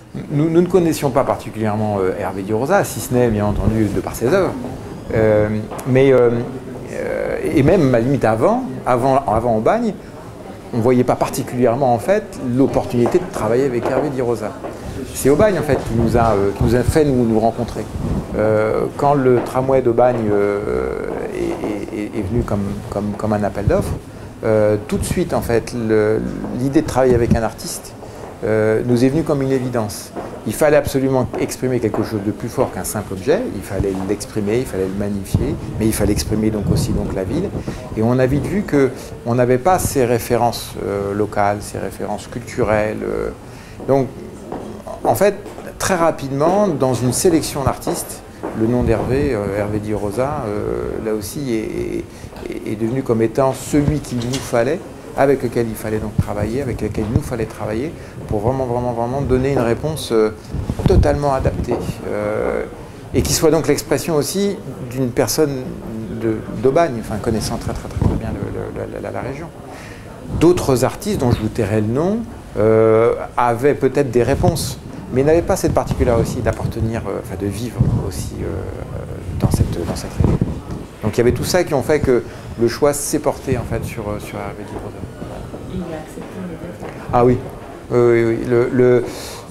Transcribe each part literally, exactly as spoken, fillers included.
nous, nous ne connaissions pas particulièrement euh, Hervé Di Rosa, si ce n'est bien entendu de par ses œuvres. Euh, mais, euh, euh, et même, à la limite, avant, avant, avant Aubagne, on ne voyait pas particulièrement en fait l'opportunité de travailler avec Hervé Di Rosa. C'est Aubagne en fait qui nous a, euh, qui nous a fait nous, nous rencontrer. Euh, quand le tramway d'Aubagne euh, est, est, est venu comme, comme, comme un appel d'offres, euh, tout de suite en fait l'idée de travailler avec un artiste euh, nous est venue comme une évidence. Il fallait absolument exprimer quelque chose de plus fort qu'un simple objet, il fallait l'exprimer, il fallait le magnifier, mais il fallait exprimer donc aussi donc la ville. Et on a vite vu qu'on n'avait pas ces références euh, locales, ces références culturelles. Euh, donc, en fait, très rapidement, dans une sélection d'artistes, le nom d'Hervé, euh, Hervé Di Rosa, euh, là aussi, est, est, est devenu comme étant celui qu'il nous fallait, avec lequel il fallait donc travailler, avec lequel il nous fallait travailler, pour vraiment, vraiment, vraiment donner une réponse euh, totalement adaptée. Euh, et qui soit donc l'expression aussi d'une personne d'Aubagne, enfin, connaissant très, très, très, très bien le, le, la, la région. D'autres artistes, dont je vous tairai le nom, euh, avaient peut-être des réponses, mais n'avaient pas cette particularité aussi d'appartenir, euh, enfin de vivre aussi euh, dans, cette, dans cette région. Donc il y avait tout ça qui ont fait que le choix s'est porté en fait sur, sur Hervé Di Rosa. Il a accepté immédiatement. Ah oui, oui, oui. Le, le,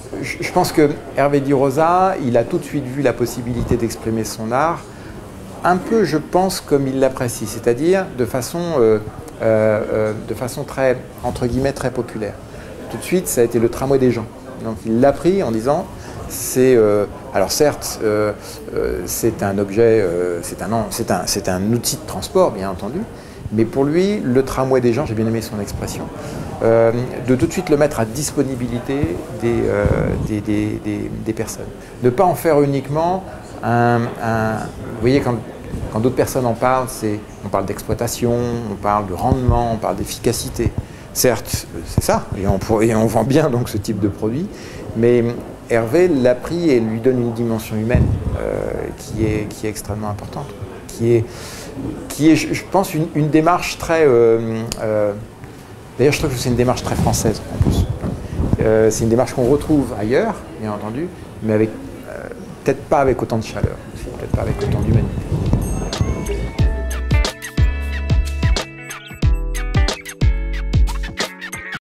je pense que Hervé Di Rosa, il a tout de suite vu la possibilité d'exprimer son art, un peu je pense comme il l'apprécie, c'est-à-dire de façon, euh, euh, de façon très, entre guillemets, très populaire. Tout de suite, ça a été le tramway des gens. Donc il l'a pris en disant, c'est, euh, alors certes, euh, euh, c'est un objet, euh, c'est un, c'est un, c'est un outil de transport, bien entendu, mais pour lui, le tramway des gens, j'ai bien aimé son expression, euh, de tout de suite le mettre à disponibilité des, euh, des, des, des, des personnes. Ne pas en faire uniquement un... un vous voyez, quand, quand d'autres personnes en parlent, on parle d'exploitation, on parle de rendement, on parle d'efficacité. Certes, c'est ça, et on, et on vend bien donc ce type de produit, mais Hervé l'a pris et lui donne une dimension humaine euh, qui, est, qui est extrêmement importante, qui est, qui est je pense, une, une démarche très... Euh, euh, D'ailleurs, je trouve que c'est une démarche très française, en plus. Euh, c'est une démarche qu'on retrouve ailleurs, bien entendu, mais avec euh, peut-être pas avec autant de chaleur, peut-être pas avec autant d'humanité.